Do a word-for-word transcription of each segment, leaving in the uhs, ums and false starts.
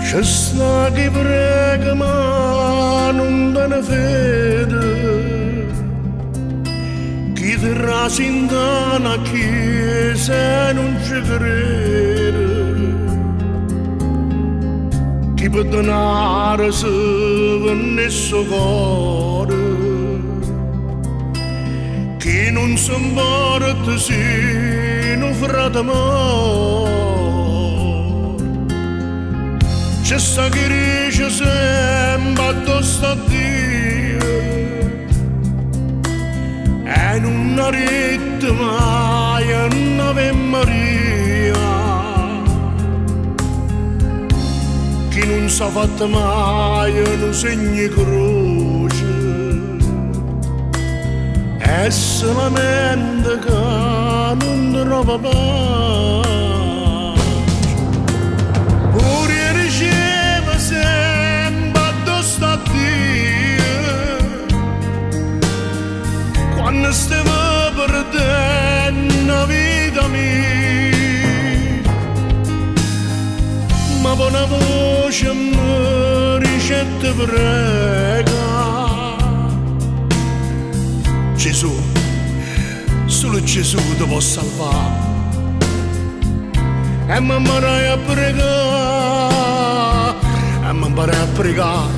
C'è sta chi prega ma non te ne vede, chi ti rasinda una chiesa e non ci crede, chi per donare se venne il suo cuore, chi non si importa se non frate morto. C'è sta chi dice sempre addosso a Dio e non ha detto mai un'Ave Maria, chi non si è fatto mai un segno croce e se lamenta che non trova pace. Quando stiamo perdendo la vita mia, ma buona voce mi ricette prega. Gesù, solo Gesù ti può salvare e mi imparai a pregare, e mi imparai a pregare.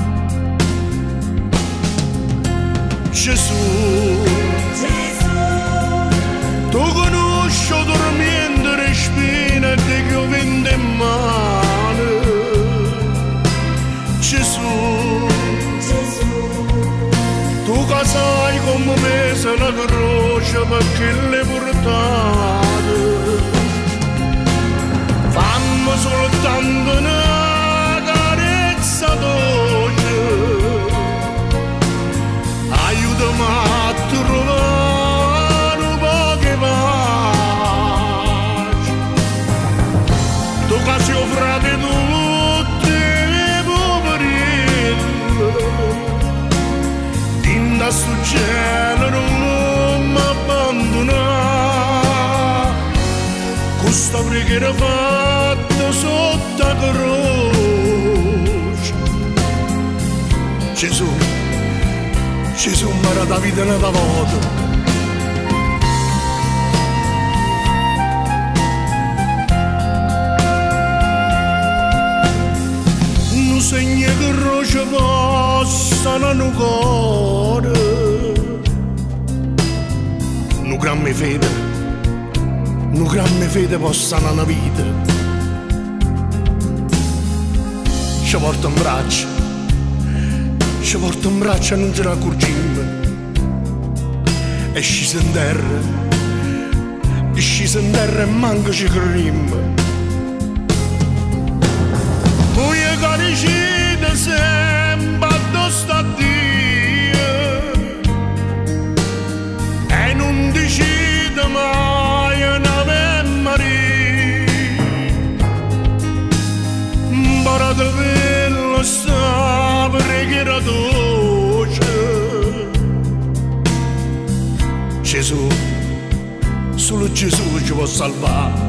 Gesù, Gesù, tu conosci dormiendo le spine che io vendo in mano. Gesù, Gesù, tu che sai come messa la croce perché le portate, fammi soltanto una carezza dolce, aiutami a trovare un po' di pace. Tu che sei frate tutti i poverini, in questo cielo non mi abbandonare, questa preghiera fatta sotto la croce. Gesù, Gesù mi ha dato vita una volta. Non segna che croce possa nel cuore, non grammi fede, non grammi fede possa nella vita. Ci porta in braccio, ci porta in braccio e non ce ne accorgiamo, e scese in terra, e scese in terra e manco ci crediamo. Poi che decide sempre addosso a Dio e non decide mai un'Ave Maria, imparate per lo sta preghiera dolce. Gesù, solo Gesù ci può salvare.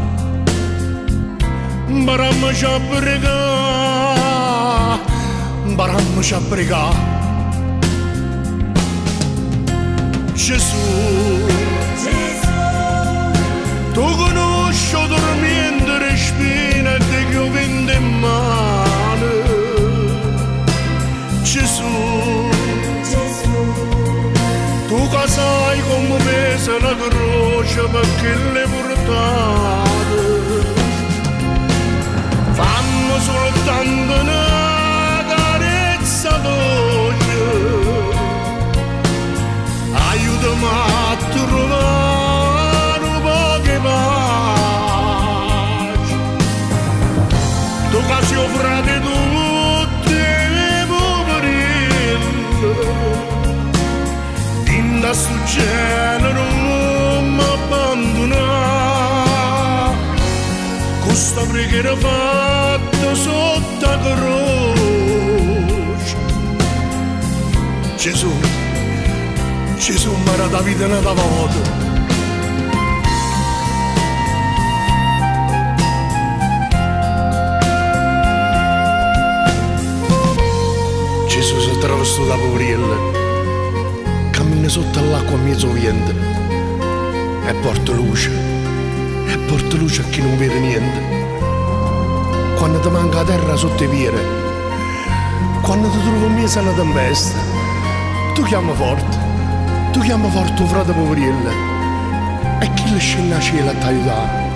Imparammoci a pregare, imparammoci a pregare. Gesù, Gesù, tu conosci dormiendo le spine che io vendo in mano. Gesù, Gesù, tu che sai come pesa la croce perché le portate, fammi soltanto una carezza dolce, aiutami a trovare un po' di pace. Tu che sei frate tutti i poverini, in questo cielo non mi abbandonare, questa preghiera fatta sotto la croce. Gesù, Gesù mi ha dato vita una volta. posto da Poveriello, cammina sotto all'acqua a mezzo vento e porta luce, e porta luce a chi non vede niente. Quando ti manca la terra sotto i piedi, quando ti trovi in mezzo alla tempesta, tu chiama forte, tu chiama forte tuo frate Poveriello e chi le scende a cielo a ti aiutare.